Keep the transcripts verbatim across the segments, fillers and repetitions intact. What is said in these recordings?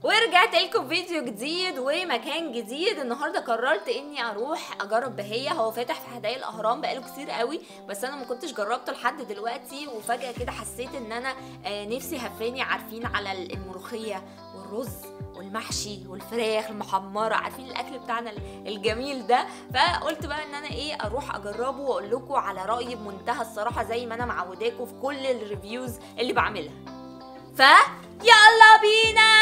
ورجعت لكم فيديو جديد ومكان جديد. النهارده قررت اني اروح اجرب بهية. هو فاتح في حدائق الاهرام بقاله كتير قوي، بس انا ما كنتش جربته لحد دلوقتي، وفجاه كده حسيت ان انا آه نفسي هفاني. عارفين على الملوخيه والرز والمحشي والفراخ المحمره، عارفين الاكل بتاعنا الجميل ده. فقلت بقى ان انا ايه اروح اجربه واقول لكم على رايي بمنتهى الصراحه زي ما انا معوداكم في كل الريفيوز اللي بعملها. ف يلا بينا.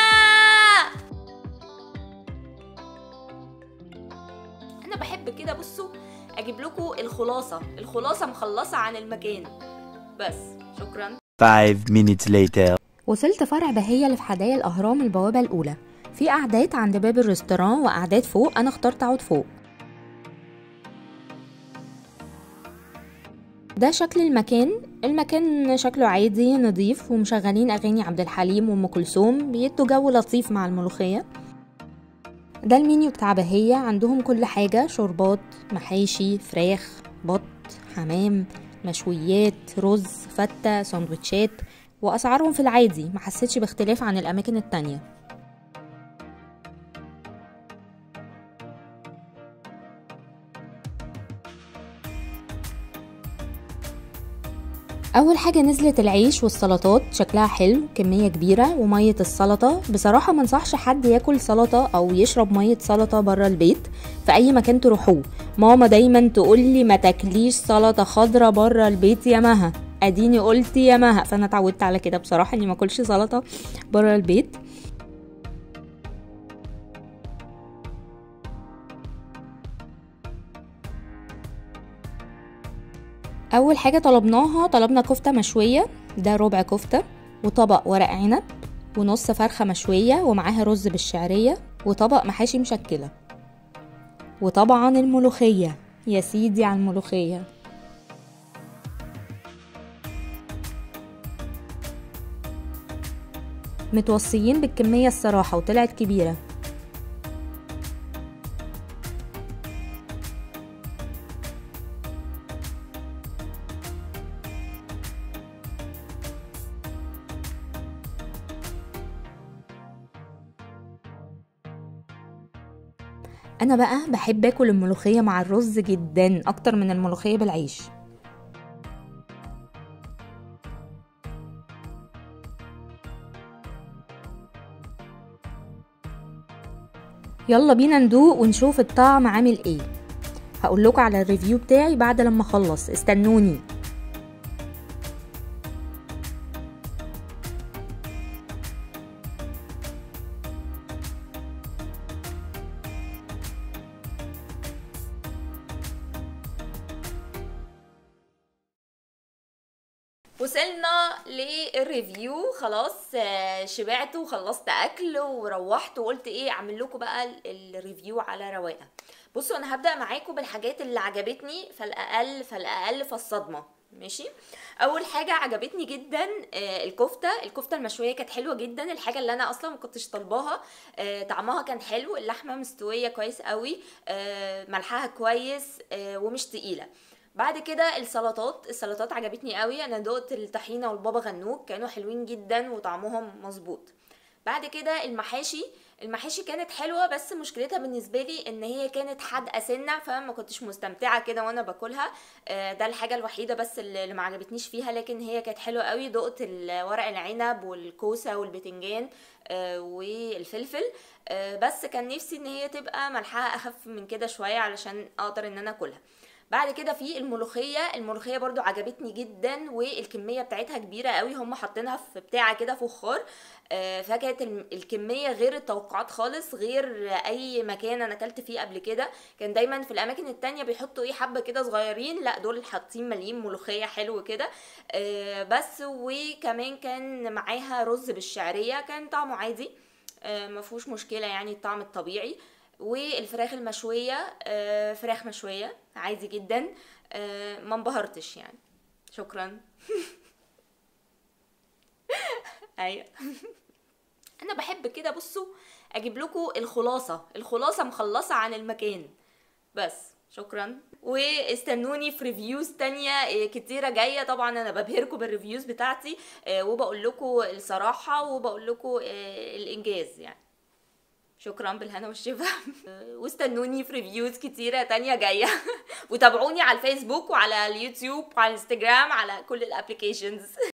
انا بحب كده، بصوا اجيب لكم الخلاصه الخلاصه مخلصه عن المكان بس. شكرا. five minutes later. وصلت فرع بهية اللي في حدائق الأهرام البوابة الأولى. في قعدات عند باب الريستوران وقعدات فوق، أنا اخترت أقعد فوق. ده شكل المكان. المكان شكله عادي نظيف، ومشغلين أغاني عبد الحليم وأم كلثوم بيدوا جو لطيف مع الملوخية. ده المنيو بتاع بهية، عندهم كل حاجة: شوربات، محاشي، فراخ، بط، حمام، مشويات، رز، فتة، سندوتشات، وأسعارهم في العادي، ما حسيتش باختلاف عن الأماكن التانية. أول حاجة نزلت العيش والسلطات، شكلها حلو، كمية كبيرة، ومية السلطة. بصراحة منصحش حد ياكل سلطة أو يشرب مية سلطة برا البيت في أي مكان تروحوه. ماما دايما تقولي ما تاكليش سلطة خضرة برا البيت يا مها، اديني قلت يا مها، فانا اتعودت على كده بصراحه اني ما اكلش سلطه بره البيت. اول حاجه طلبناها طلبنا كفته مشويه، ده ربع كفته، وطبق ورق عنب، ونص فرخه مشويه ومعاها رز بالشعريه، وطبق محاشي مشكله، وطبعا الملوخيه. يا سيدي على الملوخيه. متوصيين بالكمية الصراحة وطلعت كبيرة. أنا بقى بحب أكل الملوخية مع الرز جدا أكتر من الملوخية بالعيش. يلا بينا ندوق ونشوف الطعم عامل ايه. هقول لكم على الريفيو بتاعي بعد لما اخلص، استنوني. وصلنا للريفيو خلاص. شبعت وخلصت اكل وروحت وقلت ايه اعمل لكم بقى الريفيو على رواقه. بصوا انا هبدا معاكم بالحاجات اللي عجبتني، فالاقل فالاقل فالصدمه. ماشي. اول حاجه عجبتني جدا الكفته الكفته المشويه كانت حلوه جدا، الحاجه اللي انا اصلا ما كنتش طالباها. طعمها كان حلو، اللحمه مستويه كويس قوي، ملحها كويس ومش تقيله. بعد كده السلطات السلطات عجبتني قوي. انا دقت الطحينه والبابا غنوج كانوا حلوين جدا وطعمهم مظبوط. بعد كده المحاشي المحاشي كانت حلوه، بس مشكلتها بالنسبه لي ان هي كانت حادقه سنه، فما كنتش مستمتعه كده وانا باكلها. ده الحاجه الوحيده بس اللي ما عجبتنيش فيها، لكن هي كانت حلوه قوي. دقت ورق العنب والكوسه والبتنجان والفلفل، بس كان نفسي ان هي تبقى ملحها اخف من كده شويه علشان اقدر ان انا اكلها. بعد كده في الملوخيه الملوخيه برضو عجبتني جدا، والكميه بتاعتها كبيره قوي، هم حاطينها في بتاعه كده فخار. فكانت الكميه غير التوقعات خالص، غير اي مكان انا اكلت فيه قبل كده. كان دايما في الاماكن التانية بيحطوا ايه حبه كده صغيرين، لا دول حاطين مليين ملوخيه حلو كده. بس وكمان كان معاها رز بالشعريه، كان طعمه عادي مفهوش مشكله، يعني الطعم الطبيعي. والفراخ المشويه فراخ مشويه عادي جدا، ما انبهرتش يعني. شكرا. ايوه. انا بحب كده، بصوا اجيب لكم الخلاصه الخلاصه مخلصه عن المكان بس. شكرا. واستنوني في ريفيوز تانية كتيرة جاية. طبعا انا ببهركم بالريفيوز بتاعتي، وبقول لكم الصراحة وبقول لكم الانجاز يعني. شكرا، بالهنا والشفا. واستنوني في ريفيوز كتيرة تانية جاية. وتابعوني على الفيسبوك وعلى اليوتيوب وعلى الانستجرام، على كل الابليكيشنز.